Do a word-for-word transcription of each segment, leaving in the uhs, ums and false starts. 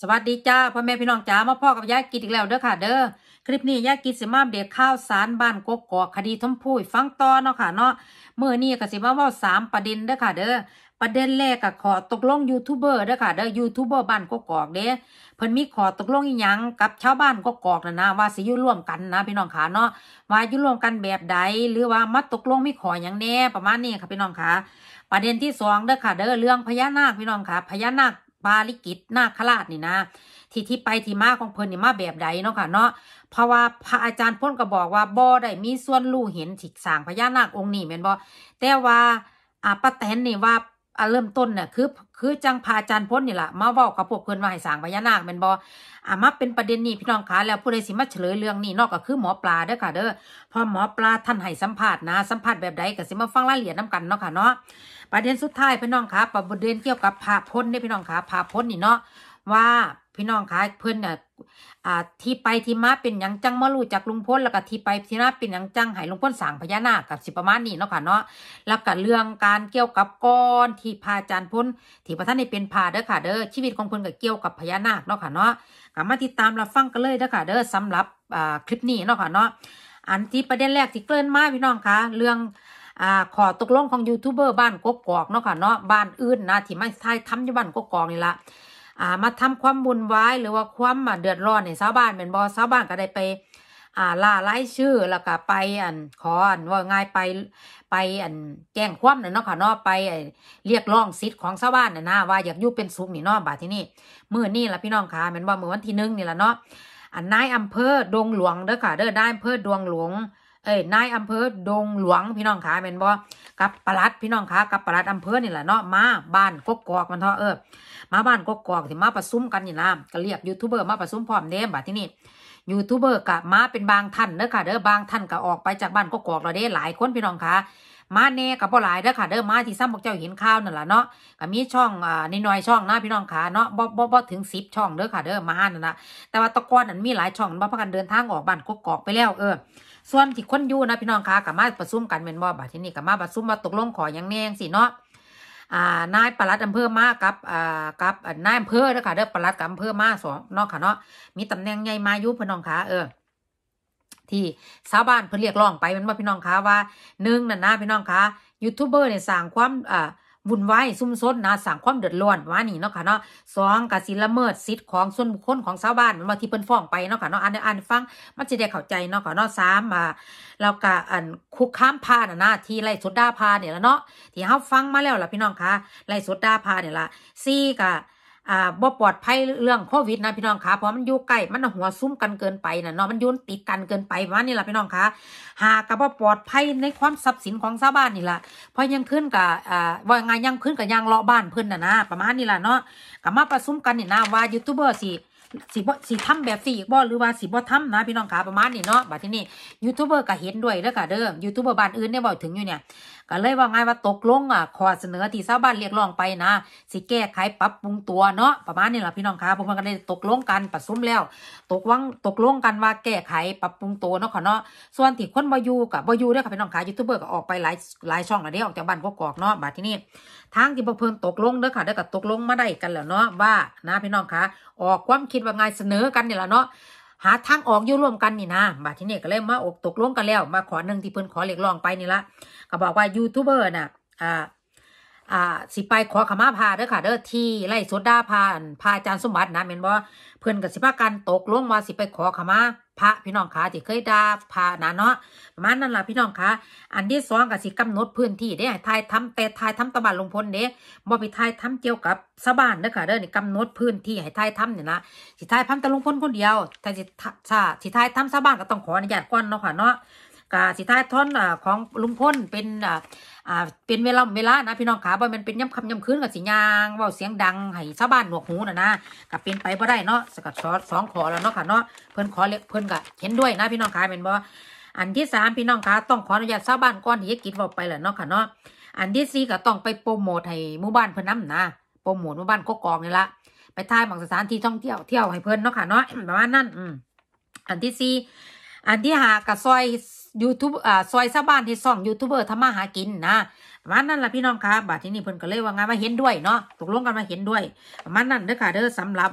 สวัสดีจ้าพ่อแม่พี่น้องจ้ามาพ่อกับยายกิจอีกแล้วเด้อค่ะเด้อคลิปนี้ยายกิจสิมาเด็กข้าวสารบ้านกกอกคดีทมพูฟังต่อเนาะค่ะเนาะเมื่อนี้ก็สิมาเว้าสามประเด็นเด้อค่ะเด้อประเด็นแรกก็ขอตกลงยูทูบเบอร์เด้อค่ะเด้อยูทูบเบอร์บ้านกกอกเด้เพิ่นมีขอตกลงอีหยังกับชาวบ้านกกอกน่ะนะว่าสิอยู่ร่วมกันนะพี่น้องค่ะเนาะว่าอยู่ร่วมกันแบบใดหรือว่ามาตกลงมีขอหยังแน่ประมาณนี้ค่ะพี่น้องค่ะประเด็นที่สองเด้อค่ะเด้อเรื่องพญานาคพี่น้องค่ะพญานาคปาลิกิตนาคราชนี่นะที่ที่ไปที่มาของเพิ่นนี่มาแบบใดเนาะค่ะเนาะเพราะว่าพระอาจารย์พ้นก็บอกว่าบ่ได้มีส่วนรู้เห็นที่สร้างพญานาคองค์นี้แม่นบ่แต่ว่าอ่าป้าแตนนี่ว่าอ่าเริ่มต้นเนี่ยคือคือจังพระอาจารย์พ้นนี่ล่ะมาเว้ากับพวกเพิ่นว่าให้สร้างพญานาคแม่นบ่อ่ามาเป็นประเด็นนี้พี่น้องคะแล้วผู้ใดสิมาเฉลยเรื่องนี้เนาะก็คือหมอปลาเด้อค่ะเด้อพอหมอปลาท่านให้สัมภาษณ์นะสัมภาษณ์แบบใดก็สิมาฟังรายละเอียดนํกันเนาะค่ะเนาะประเด็นสุดท้ายพี่น้องคะประเด็นเกี่ยวกับพระพ้นนี่พี่น้องคะพระพ้นนี่เนาะว่าพี่น้องคะเพิ่นเนี่ยอ่าที่ไปที่มาเป็นหยังจังมารู้จักลุงพลแล้วก็ที่ไปที่มาเป็นหยังจังให้ลุงพลสร้างพญานาคกับสิประมาณนี้เนาะค่ะเนาะแล้วก็เรื่องการเกี่ยวกับก้อนที่พระอาจารย์พ้นที่พระท่านได้เป็นพาเด้อค่ะเด้อชีวิตของเพิ่นก็เกี่ยวกับพญานาคเนาะค่ะเนาะก็มาติดตามรับฟังกันเลยเด้อค่ะเด้อสำหรับอ่าคลิปนี้เนาะค่ะเนาะอันที่ประเด็นแรกที่เกริ่นมาพี่น้องคะเรื่องอ่าขอตกลงของยูทูบเบอร์บ้านกกอกเนาะค่ะเนาะบ้านอื่นนะที่มาถ่ายทำอยู่บ้านกกอกนี่ละอ่ามาทำความบุญไว้หรือว่าความเดือดร้อนในชาวบ้านเป็นบอชาวบ้านก็ได้ไปอ่าล่าไล่ชื่อแล้วก็ไปอันขออันว่าง่ายไปไปอันแจ้งความเนาะค่ะเนาะไปเรียกร้องสิทธิ์ของชาวบ้านน่ะนะว่าอยากอยู่เป็นสุขนี่เนาะบาดที่นี่มื้อนี้ล่ะพี่น้องค่ะแม่นบ่มื้อวันที่หนึ่งนี่ล่ะเนาะอันนายอำเภอดงหลวงเด้อค่ะเด้อนายอำเภอดงหลวงเอ้ยนายอำเภอดงหลวงพี่น้องขาเป็นบ่กับปลัดพี่น้องขากับปลัดอำเภอนี่แหละเนาะมาบ้านกกอกมันเถอะเออมาบ้านกกอกที่มาประชุมกันนี่นะก็เรียกยูทูบเบอร์มาประชุมพร้อมเด้บัดที่นี่ยูทูบเบอร์กะมาเป็นบางท่านเด้อค่ะเด้อบางท่านก็ออกไปจากบ้านกกอกแล้วเด้หลายคนพี่น้องขามาแน่กับบ่หลายเด้อค่ะเด้อมาที่ซ้ำพวกเจ้าเห็นข่าวนั่นแหละเนาะก็มีช่องอ่าน้อยๆช่องนะพี่น้องขาเนาะบ่บ่บ่ถึงสิบช่องเด้อค่ะเด้อมานั่นน่ะแต่ว่าตะกอนนั้นมีหลายช่องบ่พากันเดินทางออกบ้านกกอกไปแล้วเออส่วนที่คนอยู่นะพี่น้องคะกับมาประชุมกันเป็นบ่บัดที่นี่กับมาประชุมมาตกลงขออย่างแน่สิเนาะอ่านายปลัดอำเภอมากับอ่ากับนายอำเภอเด้อค่ะเด้อปลัดกับอำเภอมาสองเนาะค่ะเนาะมีตำแหน่งใหญ่มาอยู่พี่น้องคะเออที่ชาวบ้านเพิ่นเรียกร้องไปมันว่าพี่น้องคะว่าหนึ่งนั่นนะพี่น้องคะยูทูบเบอร์เนี่ยสร้างความอ่าวุ่นวายซุ่มซนนะสั่งความเดือดร้อนว่านี่เนาะค่ะเนาะสองกสิละเมิดสิทธิ์ของส่วนบุคคลของชาวบ้านมันว่าที่เพิ่นฟ้องไปเนาะค่ะเนาะอ่านอ่านฟังมันจะได้เข้าใจเนาะค่ะเนาะสามอ่าแล้วก็อันคุกคามพาน่ะนะที่ไล่สดด่าพาเนี่ยละเนาะที่เฮาฟังมาแล้วล่ะพี่น้องคะไล่สดด่าพาเนี่ยล่ะสี่ก็อ่าบ่ปลอดภัยเรื่องโควิดนะพี่น้องคะเพราะมันอยู่ใกล้มันหัวซุ่มกันเกินไปน่ะเนาะมันโยนติดกันเกินไปว่านี่ล่ะพี่น้องคะหากก็บ่ปลอดภัยในความทรัพย์สินของชาวบ้านนี่ล่ะพอยังขึ้นกับอ่าว่าไงยังขึ้นกับยังเลาะบ้านเพิ่นน่ะนะประมาณนี้ล่ะเนาะก็มาประชุมกันนี่นะว่ายูทูบเบอร์สิสิบ่สิทำแบบสี่อีกบ่หรือว่าสิบ่ทำนะพี่น้องคะประมาณนี้เนาะบัดทีนี้ยูทูบเบอร์ก็เห็นด้วยเด้อค่ะเด้อยูทูบเบอร์บ้านอื่นเนี่ยบอกถึงอยู่เนี่ยก็เลยว่าไงว่าตกลงอ่ะข้อเสนอที่ชาวบ้านเรียกร้องไปนะสิแก้ไขปรับปรุงตัวเนาะประมาณนี้ล่ะพี่น้องคะพวกมันก็ได้ตกลงกันประชุมแล้วตกวังตกลงกันว่าแก้ไขปรับปรุงตัวเนาะค่ะเนาะส่วนที่คนบ่อยู่กับบ่อยู่เด้อค่ะพี่น้องคะยูทูบเบอร์ก็ออกไปหลายหลายช่องแล้วเด้อออกจากบ้านกกอกเนาะบัดทีนี้ทางที่บ่เพิ่นตกลงเด้อค่ะเด้อก็ตกลงมาได้กันแล้วเนาะว่านะพี่น้องคะออกความคิดว่าไงเสนอกันนี่ล่ะเนาะหาทางออกอยู่ร่วมกันนี่นะบัดทีนี้ก็เลยมาอกตกลงกันแล้วมาขอหนึ่งที่เพิ่นขอเรียกร้องไปนี่ละก็บอกว่ายูทูบเบอร์น่ะอ่าอ่าสิไปขอขมาพาเด้อค่ะเด้อที่ไร่สดดาพาพาอาจารย์สมบัตินะแม่นบ่เพิ่นก็สิพากันตกลงว่าสิไปขอขมาพระพี่น้องคะที่เคยด่าพานะเนาะประมาณนั้นล่ะพี่น้องคะอันที่สองก็สิกำหนดพื้นที่เด้ให้ทายทำแต่ทายทำตะบ้านลุงพลเด้บ่ไปทายทำเกี่ยวกับชาวบ้านเด้อค่ะเด้อนี่กำหนดพื้นที่ให้ทายทำเนี่ยนะสิทายทำแต่ลุงพลคนเดียวแต่สิถ้าสิทายทำชาวบ้านก็ต้องขออนุญาตก่อนเนาะค่ะเนาะกาสิท้ายท่อนอ่าของลุงพลเป็นอ่าอ่าเป็นเวลาเวลานะพี่น้องขาบ่มันเป็นย่ำคำย่ำคืนกับสิยางว่าเสียงดังให้ชาวบ้านหนวกหูนะนะกับเป็นไปบ่ได้เนาะสกัดช็อตสองขอแล้วเนาะค่ะเนาะเพิ่นขอเล็กเพิ่นก็เห็นด้วยนะพี่น้องขาเป็นบ่อันที่สามพี่น้องขาต้องขออนุญาตชาวบ้านก่อนที่จะกินว่าไปแหละเนาะค่ะเนาะอันที่สี่ก็ต้องไปโปรโมทให้หมู่บ้านเพิ่นนำนะโปรโมทหมู่บ้านกกอกนี่ละไปถ่ายบางสถานที่ท่องเที่ยวเที่ยวให้เพิ่นเนาะค่ะเนาะประมาณนั้นอืมอันที่สี่อันที่ห้าก็ซอยยูทูบอ่าซอยชาวบ้านที่ซ่องยูทูบเบอร์ทำมาหากินนะประมาณนั้นล่ะพี่น้องคะบัดที่นี่เพิ่นก็เลยว่าไงว่าเห็นด้วยเนาะตกลงกันมาเห็นด้วยประมาณนั้นเด้อค่ะเด้อสำหรับว่า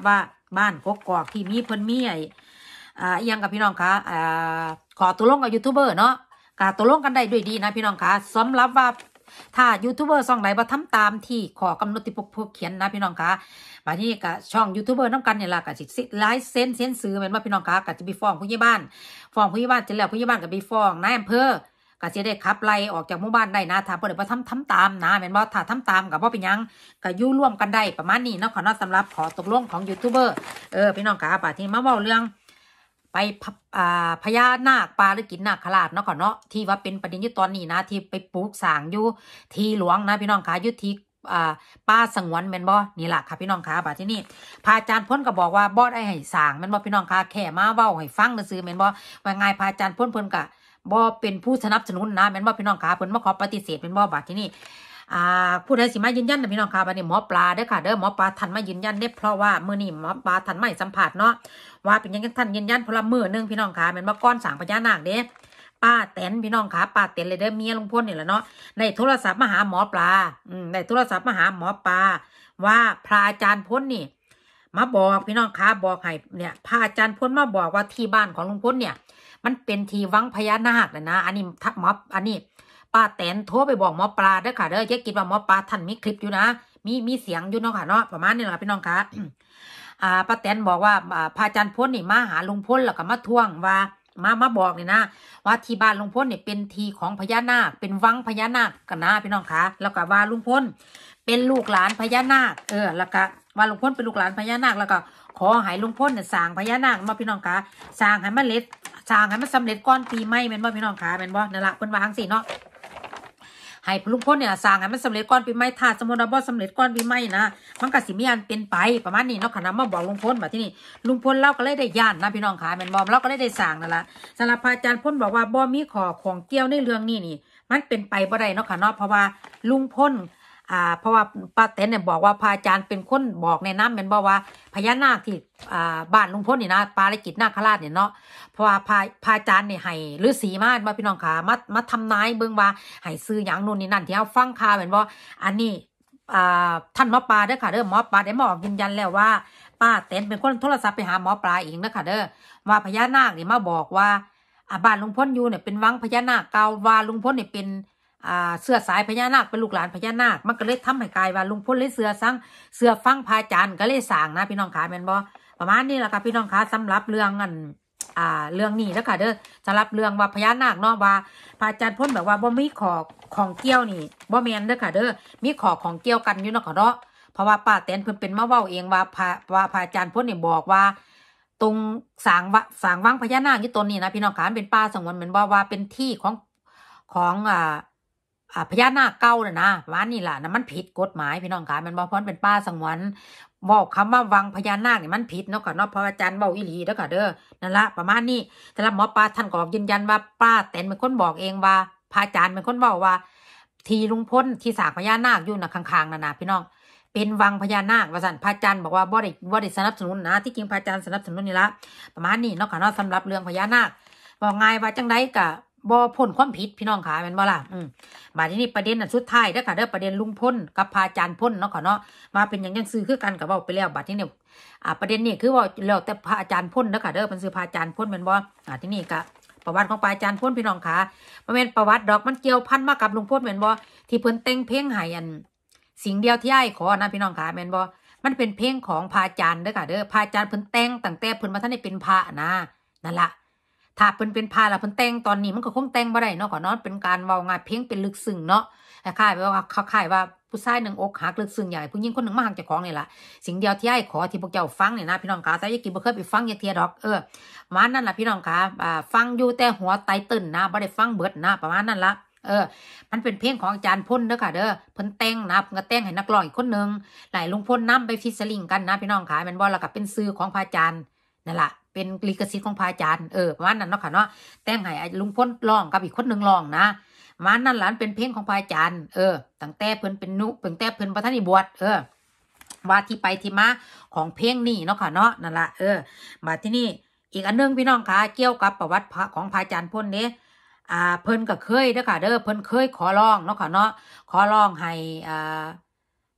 บ้านกกอกที่มีเพิ่นมีไอ้อ่ายังกับพี่น้องคะอ่าขอตัวลงกับยูทูบเบอร์เนาะกาตัวลงกันได้ด้วยดีนะพี่น้องคะสำหรับว่าถ้ายูทูบเบอร์ช่องไหนบ่ทำตามที่ขอกำหนดที่พวกพวกเขียนนะพี่น้องคะบัดนี้ก็ช่องยูทูบเบอร์นำกันนี่ล่ะก็สิไลฟ์เซ็นเซ็นซื้อแม่นบ่พี่น้องคะก็จะไปฟ้องผู้ใหญ่บ้านฟ้องผู้ใหญ่บ้านเสร็จแล้วผู้ใหญ่บ้านก็ไปฟ้องนายอำเภอก็สิได้ขับไล่ออกจากหมู่บ้านได้นะถ้าเพิ่นบ่ทำทำตามนะแม่นบ่ถ้าทำตามก็บ่เป็นหยังก็อยู่ร่วมกันได้ประมาณนี้เนาะค่ะเนาะสำหรับขอตกลงของยูทูบเบอร์เออพี่น้องคะบัดนี้มาเว้าเรื่องไปอ่าพญานาคปลาหรือกินนาคราชเนาะค่ะเนาะที่ว่าเป็นประเด็นอยู่ตอนนี้นะที่ไปปลูกสร้างอยู่ที่หลวงนะพี่น้องคะอยู่ที่อ่าป่าสงวนแม่นบ่นี่ล่ะค่ะพี่น้องคะบัดนี้พระอาจารย์พ้นก็บอกว่าบ่ได้ให้สร้างแม่นบ่พี่น้องคะแค่มาเว้าให้ฟังซื่อๆแม่นบ่ว่าไงพระอาจารย์พ้นเพิ่นก็บ่เป็นผู้สนับสนุนนะแม่นบ่พี่น้องคะเพิ่นมาขอปฏิเสธแม่นบ่บัดนี้อ่าผู้ใดสิมายืนยันนะพี่น้องคะบัดนี้หมอปลาเด้อค่ะเด้อหมอปลาท่านมายืนยันเด้เพราะว่ามื้อนี้หมอปลาท่านไม่สัมภาษณ์เนาะว่าเป็นยังไงท่านยืนยันเพราะละมื้อนึงพี่น้องคะแม่นบ่ก่อนสร้างพญานาคเด้ป้าแตนพี่น้องคะป้าแตนเลยเด้อเมียลุงพลนี่แหละเนาะในโทรศัพท์มาหาหมอปลาอืมในโทรศัพท์มาหาหมอปลาว่าพระอาจารย์พ้นนี่มาบอกพี่น้องคะบอกให้เนี่ยพระอาจารย์พ้นมาบอกว่าที่บ้านของลุงพลเนี่ยมันเป็นที่วังพญานาคนะนะอันนี้ทักหมออันนี้ป้าแตนโทรไปบอกหมอปลาเด้อค่ะเด้ออย่าคิดว่าหมอปลาท่านมีคลิปอยู่นะมีมีเสียงอยู่เนาะค่ะเนาะประมาณนี้แหละพี่น้องคะอ่าป้าแตนบอกว่าพระอาจารย์พ้นนี่มาหาลุงพลแล้วก็มาทวงว่ามามาบอกนี่นะว่าที่บ้านลุงพลเนี่ยเป็นทีของพญานาคเป็นวังพญานาคกันนะพี่น้องคะแล้วก็ว่าลุงพลเป็นลูกหลานพญานาคเออแล้วก็ว่าลุงพลเป็นลูกหลานพญานาคแล้วก็ขอให้ลุงพลเนี่ยสร้างพญานาคมาพี่น้องคะสร้างให้มันเล็ดสร้างให้มันสำเร็จก่อนปีใหม่แม่นบ่พี่น้องคะแม่นบ่นั่นล่ะเพิ่นว่าจังซี่เนาะให้ลุงพลเนี่ยสร้างให้มันสำเร็จก่อนปีใหม่ถ้าสมมุติว่าบ่สำเร็จก่อนปีใหม่นะมันก็สิมีอันเป็นไปประมาณนี้เนาะค่ะนำมาบอกลุงพลบัดที่นี่ลุงพลเราก็เลยได้ย่านนะพี่น้องคะแม่นบ่เราก็เลยได้สร้างนั่นล่ะสำหรับพระอาจารย์พลบอกว่าบ่มีข้อของเกี่ยวในเรื่องนี้นี่มันเป็นไปบ่ได้เนาะค่ะเนาะเพราะว่าลุงพลอ่าเพราะว่าป้าแตนเนี่ยบอกว่าพระอาจารย์เป็นคนบอกในน้ำแม่นบ่ว่าพญานาคที่อ่าบ้านลุงพลนี่นะปาริกิตนาคราชเนี่ยเนาะเพราะว่าพระพระอาจารย์เนี่ยให้ฤาษีมาบ่พี่น้องค่ะมามาทำนายเบิ่งว่าให้ซื้อหยังนู่นนี่นั่นที่เฮาฟังข่าวแม่นบ่อันนี้อ่าท่านหมอปลาเด้อค่ะเด้อหมอปลาได้มาออกยืนยันแล้วว่าป้าแตนเป็นคนโทรศัพท์ไปหาหมอปลาเองเด้อค่ะเด้อว่าพญานาคนี่มาบอกว่าอ่าบ้านลุงพลอยู่เนี่ยเป็นวังพญานาคเก่าว่าลุงพลเนี่ยเป็นอ่าเสื้อสายพญานาคเป็นลูกหลานพญานาคมันก็เลยทำให้กลายว่าลุงพลเลยเสือซังเสือฟังพระอาจารย์ก็เลยสร้างนะพี่น้องขาแม่นบ่ประมาณนี้แหละค่ะพี่น้องขาสำหรับเรื่องอันอ่าเรื่องนี้แล้วค่ะเด้อสำหรับเรื่องว่าพญานาคเนาะว่าพระอาจารย์พ้นแบบว่าบ่มีขอของเกี่ยวนี่บ่แม่นเด้อค่ะเด้อมีขอของเกี่ยวกันอยู่เนาะค่ะเนาะเพราะว่าป้าแตนเพิ่นเป็นมาเว้าเองว่าพระว่าพระอาจารย์พ้นนี่บอกว่าตรงสางวะสางวังพญานาคที่ต้นนี้นะพี่น้องขาเป็นป่าสงวนเหมือนว่าว่าเป็นที่ของของอ่าอ่าพญานาคเก่าน่ะนะว่านี่ล่ะนะมันผิดกฎหมายพี่น้องขามันบ่เพราะเป็นป่าสงวนบอกคำว่าวังพญานาคนี่มันผิดเนาะค่ะเนาะเพราะอาจารย์เว้าอีหลีเด้อค่ะเด้อนั่นละประมาณนี้แต่ละหมอปลาท่านก็ยืนยันว่าป้าแตนเป็นคนบอกเองว่าพระอาจารย์เป็นคนบอกว่าทีลุงพลที่สร้างพญานาคอยู่น่ะข้างๆนั่นน่ะพี่น้องเป็นวังพญานาคว่าซั่นพระอาจารย์บอกว่าบ่ได้บ่ได้สนับสนุนนะที่จริงพระอาจารย์สนับสนุนนี่ละประมาณนี้เนาะค่ะเนาะสำหรับเรื่องพญานาคบอกง่ายว่าจังได๋ก็บ่พ้นความผิดพี่น้องขาแม่นบ่ล่ะอืมบัดนี้ประเด็นน่ะสุดท้ายเด้อค่ะเด้อประเด็นลุงพลกับพระอาจารย์พลเนาะค่ะเนาะมาเป็นหยังจังซื่อคือกันก็เว้าไปแล้วบัดนี้เนี่ยอ่าประเด็นนี้คือว่าแล้วแต่พระอาจารย์พลเด้อค่ะเด้อเพิ่นชื่อพระอาจารย์พลแม่นบ่อ่าที่นี่ก็ประวัติของพระอาจารย์พลพี่น้องขาบ่แม่นประวัติดอกมันเกี่ยวพันมากับลุงพลแม่นบ่ที่เพิ่นแต่งเพลงให้อันสิ่งเดียวที่อ้ายขอนะพี่น้องขาแม่นบ่มันเป็นเพลงของพระอาจารย์เด้อค่ะเด้อพระอาจารย์เพิ่นแต่งตั้งแต่เพิ่นบ่ทันได้เป็นพระนะนั่นล่ะถ้าเพิ่นเป็นพาแล้วเพิ่นแต่งตอนนี้มันก็คงแต่งบ่ได้เนาะก็เนาะเป็นการเว้าง่ายเพลงเป็นลึกซึ้งเนาะคล้ายๆว่าคล้ายๆว่าผู้ชายหนึ่งอกหักลึกซึ้งใหญ่ผู้หญิงคนหนึ่งมาหักเจ้าของนี่ล่ะสิ่งเดียวที่อ้ายขอที่พวกเจ้าฟังนี่นะพี่น้องขาแต่ยายกินบ่เคยไปฟังยายเทียดอกเออประมาณนั้นล่ะพี่น้องขาอ่าฟังอยู่แต่หัวไตเติ้นนะบ่ได้ฟังเบิดนะประมาณนั้นล่ะเออมันเป็นเพลงของอาจารย์พลเด้อค่ะเด้อเพิ่นแต่งนะเพิ่นก็แต่งให้นักร้องอีกคนนึงหลายลุงพลนำไปฟีเจอริงกันนะพี่น้องขาแม่นบ่แล้วก็เป็นชื่อของพระอาจารย์นั่นล่ะเป็นลิขสิทธิ์ของพระอาจารย์เออประมาณนั้นเนาะค่ะเนาะแต่งให้ลุงพลร้องกับอีกคนนึงร้องนะประมาณนั้นล่ะเป็นเพลงของพระอาจารย์เออตั้งแต่เพิ่นเป็นนุตั้งแต่เพิ่นบ่ทันได้บวชเออว่าที่ไปที่มาของเพลงนี้เนาะค่ะเนาะนั่นล่ะเออมาที่นี่อีกอันนึงพี่น้องค่ะเกี่ยวกับประวัติของพระอาจารย์พลเด้อ่าเพิ่นก็เคยเด้อค่ะเด้อเพิ่นเคยขอร้องเนาะค่ะเนาะขอร้องให้อ่า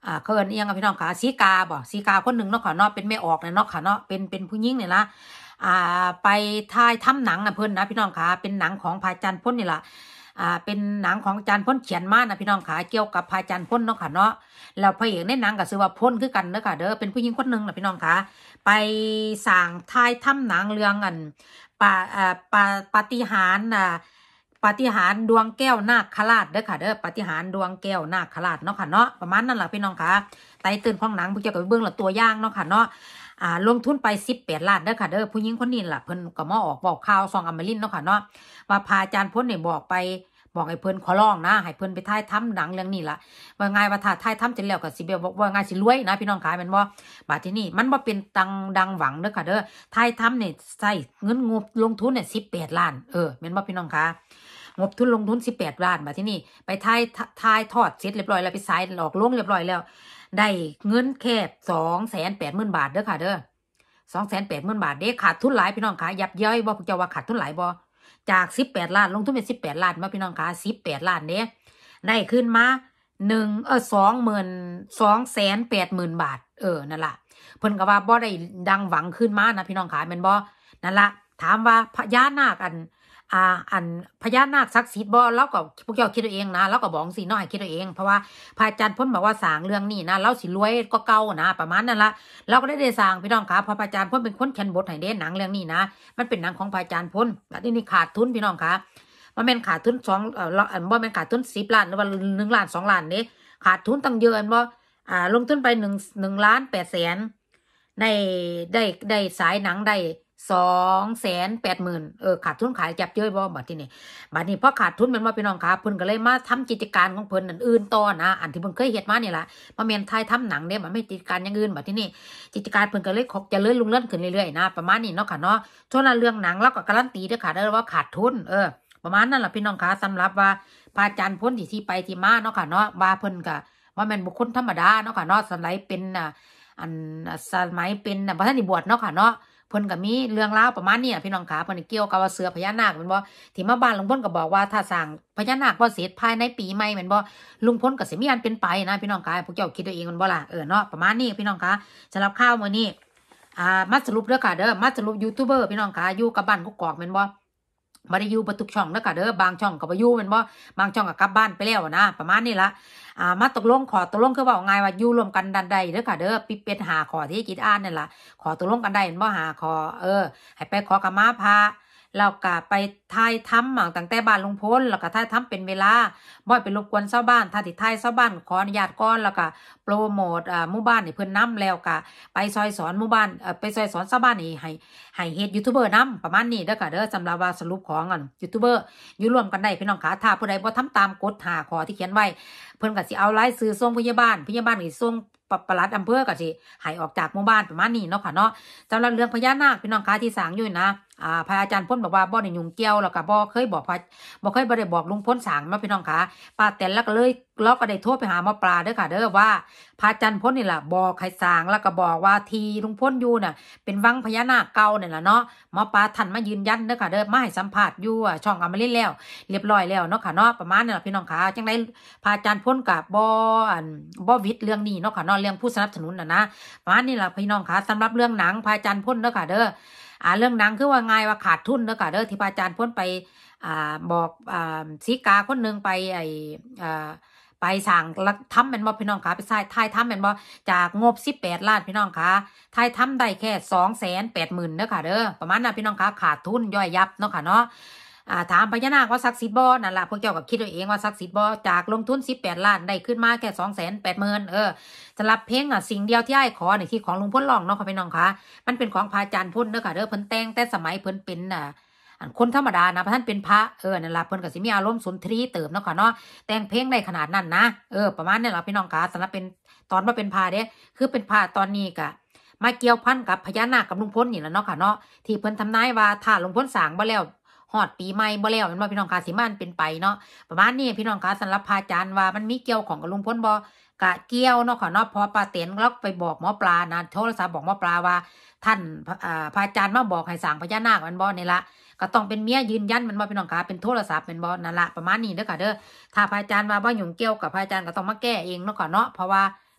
อ่าเขาเอิ้นอิหยังกับพี่น้องค่ะสีกาบ่สีกาคนหนึ่งเนาะค่ะเนาะเป็นแม่ออกเนี่ยเนาะค่ะเนาะเป็นเป็นผู้หญิงเนี่ยละอ่าไปถ่ายทำหนังนะเพิ่นนะพี่น้องค่ะเป็นหนังของพระอาจารย์พ้นนี่ล่ะอ่าเป็นหนังของอาจารย์พ้นเขียนมานะพี่น้องค่ะเกี่ยวกับพระอาจารย์พ้นเนาะค่ะเนาะแล้วพระเอกในหนังก็ชื่อว่าพ้นคือกันเด้อค่ะเด้อเป็นผู้หญิงคนหนึ่งนะพี่น้องค่ะไปสร้างถ่ายทำหนังเรื่องอันปาอ่าปาปาฏิหาริย์อ่าปาฏิหาริย์ดวงแก้วนาคราชเด้อค่ะเด้อปาฏิหาริย์ดวงแก้วนาคราชเนาะค่ะเนาะประมาณนั้นล่ะพี่น้องค่ะไตเติ้ลของหนังพวกเจ้าก็ไปเบิ่งละตัวอย่างเนาะค่ะเนาะอ่าลงทุนไปสิบแปดล้านเด้อค่ะเด้อผู้หญิงคนนี้ล่ะเพิ่นก็มาออกบอกข่าวซองอมรินทร์เนาะค่ะเนาะว่าพระอาจารย์พ้นนี่บอกไปบอกให้เพิ่นขอร้องนะให้เพิ่นไปถ่ายทำหนังเรื่องนี้ล่ะว่าไงว่าถ้าถ่ายทำเสร็จแล้วก็สิแบบว่าไงสิรวยนะพี่น้องค่ะแม่นบ่บาดทีนี้มันบ่เป็นตังดังหวังเด้อค่ะเด้อถ่ายทำนี่ใช้เงินงบลงทุนเนี่ยสิบแปดล้านเออแม่นบ่พี่น้องค่ะงบทุนลงทุนสิบแปดล้านบาดทีนี้ไปถ่ายถ่ายทอดเสร็จเรียบร้อยแล้วไปฉายออกลงเรียบร้อยแล้วได้เงินแค่ สองแสนแปดหมื่น บาทเด้อค่ะเด้อสองแสนแปดหมื่นบาทเด้ขาดทุนหลายพี่น้องค่ะยับเย้ยบ่พวกเจ้าว่าขาดทุนหลายบ่จากสิบแปดล้านลงทุนเป็นสิบแปดล้านมาพี่น้องค่ะสิบแปดล้านเด้ได้ขึ้นมาหนึ่งเออสองหมื่นสองแสนแปดหมื่นบาทเออนั่นล่ะเพิ่นก็ว่าบ่ได้ดังหวังขึ้นมานะพี่น้องค่ะแม่นบ่นั่นล่ะถามว่าพญานาคอันอ่าอันพญานาคศักดิ์สิทธิ์บ่เราก็พวกเจ้าคิดเอาเองนะเราก็บอกสิน้อยคิดเอาเองเพราะว่าพระอาจารย์พ้นบอกว่าสร้างเรื่องนี้นะเราสิรวยก็เก่านะประมาณนั้นละเราก็ได้ได้สร้างพี่น้องค่ะพอพระอาจารย์พ้นเป็นคนเขียนบทให้เด้หนังเรื่องนี้นะมันเป็นหนังของพระอาจารย์พ้นแล้วทีนี้ขาดทุนพี่น้องค่ะมันเป็นขาดทุนสองเอ่ออันบ่เป็นขาดทุนสิบล้านหรือว่าหนึ่งล้านสองล้านเด้ขาดทุนตั้งเยอะอันบ่อ่าลงทุนไปหนึ่งหนึ่งล้านแปดแสนได้ได้ได้สายหนังได้สองแสนแปดหมื่นเออขาดทุนขายจับเยอะบ่บัดทีนี้บัดนี้พอขาดทุนแม่นบ่พี่น้องค่ะเพิ่นก็เลยมาทำกิจการของเพิ่นอันอื่นต่อนะอันที่เพิ่นเคยเฮ็ดมานี่ล่ะบ่แม่นถ่ายทำหนังเด้มันไม่กิจการอย่างอื่นบัดทีนี้กิจการเพิ่นก็เลยเจริญรุ่งเรืองขึ้นเรื่อยๆนะประมาณนี้เนาะค่ะเนาะช่วงนั้นเรื่องหนังเราก็การันตีเด้อค่ะเด้อว่าขาดทุนเออประมาณนั้นล่ะพี่น้องค่ะสำหรับว่าพระอาจารย์พ้นที่ที่ไปที่มาเนาะค่ะเนาะว่าเพิ่นก็ว่าแม่นบุคคลธรรมดาเนาะค่ะเนาะสมัยเป็นอ่าอันสมัยเป็นบ่ทันได้บวชเนาะค่ะเนาะเพิ่นก็มีเรื่องราวประมาณนี้พี่น้องขาเพิ่นเกี่ยวกับว่าเสือพญานาคแม่นบ่ที่มาบ้านลุงพลก็บอกว่าถ้าสร้างพญานาคบ่เสร็จภายในปีใหม่แม่นบ่ลุงพลก็สิมีอันเป็นไปนะพี่น้องขาพวกเจ้าคิดเอาเองแม่นบ่ล่ะเออเนาะประมาณนี้พี่น้องขาสำหรับข่าวมื้อนี้อ่ามาสรุปเด้อค่ะเด้อมาสรุปยูทูบเบอร์พี่น้องขาอยู่กับบ้านกกอกแม่นบ่บ่ได้อยู่บ่ทุกช่องเด้อค่ะเด้อบางช่องก็บ่อยู่แม่นบ่บางช่องก็กลับบ้านไปแล้วนะประมาณนี้ล่ะอ่ามาตกลงขอตกลงคือเว้าง่ายว่าอยู่ร่วมกันดันใดเด้อค่ะเด้อปิเป็นห้าข้อที่จิตอ่านนั่นล่ะขอตกลงกันได้แม่นบ่ห้าข้อเออให้ไปขอขมาพระแล้วก็ไปถ่ายทำหมั่งตั้งแต่บ้านลุงพลแล้วก็ถ่ายทำเป็นเวลาบ่ให้ไปรบกวนชาวบ้านถ้าสิถ่ายชาวบ้านขออนุญาตก่อนแล้วก็โปรโมทอ่าหมู่บ้านให้เพิ่นนำแล้วก็ไปซอยสอนหมู่บ้านเอ่อไปซอยสอนชาวบ้านนี่ให้ให้เฮ็ดยูทูบเบอร์นำประมาณนี้เด้อค่ะเด้อสำหรับว่าสรุปของอันยูทูบเบอร์อยู่ร่วมกันได้พี่น้องขาถ้าผู้ใดบ่ทำตามกฎห้าข้อที่เขียนไว้เพิ่นก็สิเอารายชื่อส่งพยาบาลพยาบาลก็สิส่งปลัดอำเภอก็สิให้ออกจากหมู่บ้านประมาณนี้เนาะค่ะเนาะสำหรับเรื่องพญานาคพี่น้องขาที่สร้างอยู่นะอ่าพระอาจารย์พ้นบอกว่าบ่ได้ยุ่งเกี่ยวแล้วก็บ่เคยบอกพระบ่เคยบ่ได้บอกลุงพ้นสร้างเนาะพี่น้องขาป้าแตนแล้วก็เลยเราก็ได้โทรไปหาหมอปลาเด้อค่ะเด้อว่าพระอาจารย์พ้นนี่ล่ะบอกให้สร้างแล้วก็บอกว่าที่ลุงพ้นอยู่น่ะเป็นวังพญานาคเก่านี่ล่ะเนาะหมอปลาท่านมายืนยันเด้อค่ะเด้อมาให้สัมภาษณ์อยู่ช่องอมรินทร์แล้วเรียบร้อยแล้วเนาะค่ะเนาะประมาณนี้ล่ะพี่น้องขาจังได๋พระอาจารย์พ้นก็บ่อันบ่วิดเรื่องนี้เนาะค่ะเนาะเรื่องผู้สนับสนุนน่ะนะประมาณนี้ล่ะพี่น้องขาสำหรับเรื่องหนังพระอาจารย์พ้นเด้อค่ะเด้ออ่าเรื่องหนังคือว่าไงว่าขาดทุนเด้อค่ะเด้อที่พระอาจารย์พ้นไปอ่าบอกอ่าศรีกาคนนึงไปไอ้อ่าไปสั่งทำเป็นบ่พี่น้องคะไปถ่ายถ่ายทำเป็นบ่จากงบสิบแปดล้านพี่น้องคะถ่ายทำได้แค่สองแสนแปดหมื่นเด้อค่ะเด้อประมาณนั้นพี่น้องคะขาดทุนย่อยยับเนาะค่ะเนาะอ่าถามพญานาคว่าศักดิ์สิทธิ์บ่นั่นล่ะพวกเจ้าก็คิดเอาเองว่าศักดิ์สิทธิ์บ่จากลงทุนสิบแปดล้านได้ขึ้นมาแค่สองแสนแปดหมื่นเออสำหรับเพลงอ่ะสิ่งเดียวที่อ้ายขอนี่คือของลุงพ้นร้องเนาะค่ะพี่น้องคะมันเป็นของพระอาจารย์พ้นเด้อค่ะเด้อเพิ่นแต่งแต่สมัยเพิ่นเป็นอ่าอันคนธรรมดานะพระท่านเป็นพระเออนั่นล่ะเพิ่นก็สิมีอารมณ์สุนทรีเติบเนาะค่ะเนาะแต่งเพลงได้ขนาดนั้นนะเออประมาณนี้ล่ะพี่น้องคะสำหรับเป็นตอนว่าเป็นพระเด้คือเป็นพระตอนนี้ก็มาเกี่ยวพันกับพญานาคกับลุงพ้นนี่แหละเนาะค่ะเนาะที่เพิ่นทำนายว่าถ้าลุงพ้นสร้างบ่แล้วฮอดปีใหม่บ่แล้วแม่นบ่พี่น้องคะสิมันเป็นไปเนาะประมาณนี้พี่น้องคะสำหรับพระอาจารย์ว่ามันมีเกี่ยวของกับลุงพ้นบ่กะเกี่ยวเนาะค่ะเนาะพอป้าเต็นเราไปบอกหมอปลานะโทรศัพท์บอกหมอปลาว่าท่านอ่าพระอาจารย์มาบอกให้สร้างพญานาคแม่นบ่นี่ล่ะก็ต้องเป็นเมียยืนยันแม่นบ่พี่น้องคะเป็นโทรศัพท์แม่นบ่นั่นล่ะประมาณนี้เด้อค่ะเด้อถ้าพระอาจารย์ว่าบ่ยุ่งเกี่ยวกับพระอาจารย์ก็ต้องมาแก้เองเนาะค่ะเนาะเพราะว่า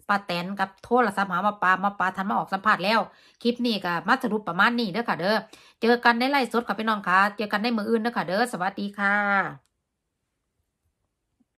ป้าแตนกับโทรศัพท์หามาปามาปาทันมาออกสัมภาษณ์แล้วคลิปนี้ก็มาสรุปประมาณนี้เด้อค่ะเด้อเจอกันในไลฟ์สดค่ะพี่น้องค่ะเจอกันในมื้ออื่นเด้อค่ะเด้อสวัสดีค่ะ